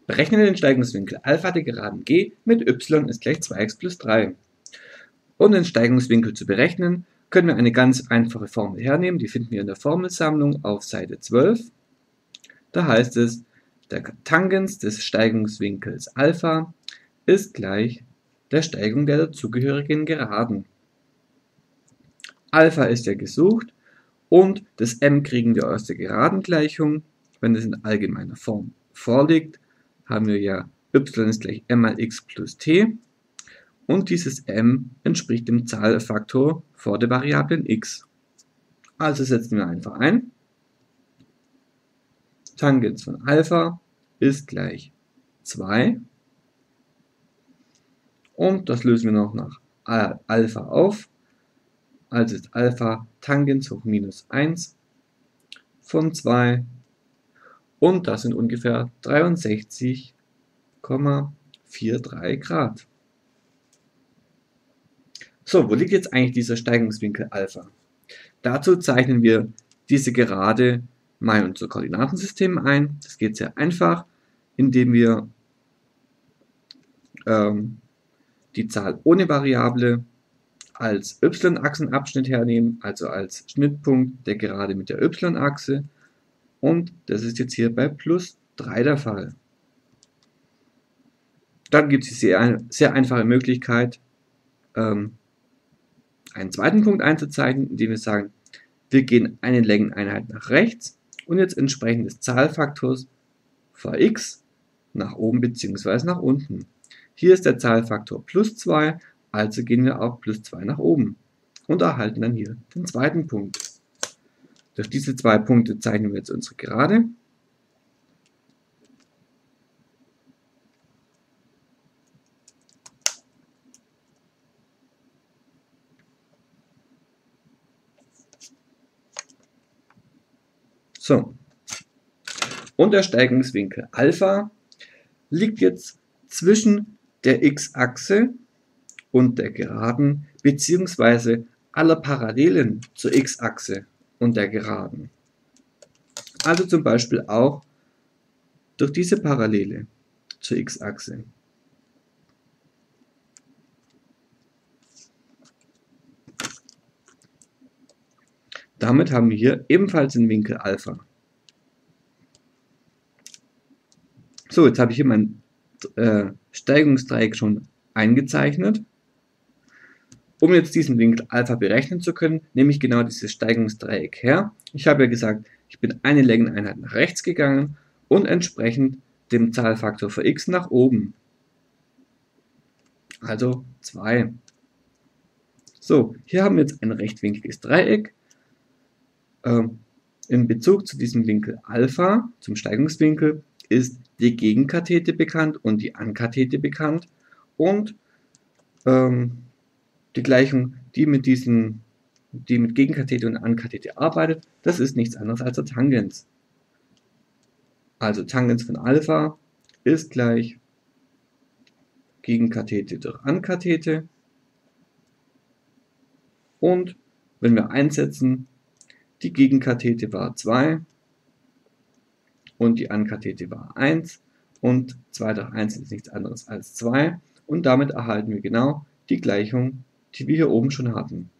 Berechne den Steigungswinkel Alpha der Geraden G mit y ist gleich 2x plus 3. Um den Steigungswinkel zu berechnen, können wir eine ganz einfache Formel hernehmen, die finden wir in der Formelsammlung auf Seite 12. Da heißt es, der Tangens des Steigungswinkels Alpha ist gleich der Steigung der dazugehörigen Geraden. Alpha ist ja gesucht und das m kriegen wir aus der Geradengleichung. Wenn das in allgemeiner Form vorliegt, haben wir ja y ist gleich m mal x plus t und dieses m entspricht dem Zahlfaktor vor der Variablen x. Also setzen wir einfach ein. Tangens von Alpha ist gleich 2 und das lösen wir noch nach Alpha auf. Also ist Alpha Tangens hoch minus 1 von 2 und das sind ungefähr 63,43 Grad. So, wo liegt jetzt eigentlich dieser Steigungswinkel Alpha? Dazu zeichnen wir diese Gerade mal in unser Koordinatensystem ein. Das geht sehr einfach, indem wir die Zahl ohne Variable als y-Achsenabschnitt hernehmen, also als Schnittpunkt der Gerade mit der y-Achse. Und das ist jetzt hier bei plus 3 der Fall. Dann gibt es die sehr einfache Möglichkeit, einen zweiten Punkt einzuzeichnen, indem wir sagen, wir gehen eine Längeneinheit nach rechts und jetzt entsprechend des Zahlfaktors Vx nach oben bzw. nach unten. Hier ist der Zahlfaktor plus 2, also gehen wir auch plus 2 nach oben und erhalten dann hier den zweiten Punkt. Durch diese zwei Punkte zeichnen wir jetzt unsere Gerade. So, und der Steigungswinkel Alpha liegt jetzt zwischen der x-Achse und der Geraden bzw. aller Parallelen zur x-Achse und der Geraden. Also zum Beispiel auch durch diese Parallele zur x-Achse. Damit haben wir hier ebenfalls den Winkel Alpha. So, jetzt habe ich hier mein Steigungsdreieck schon eingezeichnet. Um jetzt diesen Winkel Alpha berechnen zu können, nehme ich genau dieses Steigungsdreieck her. Ich habe ja gesagt, ich bin eine Längeneinheit nach rechts gegangen und entsprechend dem Zahlfaktor für x nach oben. Also 2. So, hier haben wir jetzt ein rechtwinkliges Dreieck. In Bezug zu diesem Winkel Alpha, zum Steigungswinkel, ist die Gegenkathete bekannt und die Ankathete bekannt. Und die Gleichung, die mit Gegenkathete und Ankathete arbeitet, das ist nichts anderes als der Tangens. Also Tangens von Alpha ist gleich Gegenkathete durch Ankathete. Und wenn wir einsetzen, die Gegenkathete war 2 und die Ankathete war 1 und 2 durch 1 ist nichts anderes als 2 und damit erhalten wir genau die Gleichung, die wir hier oben schon hatten.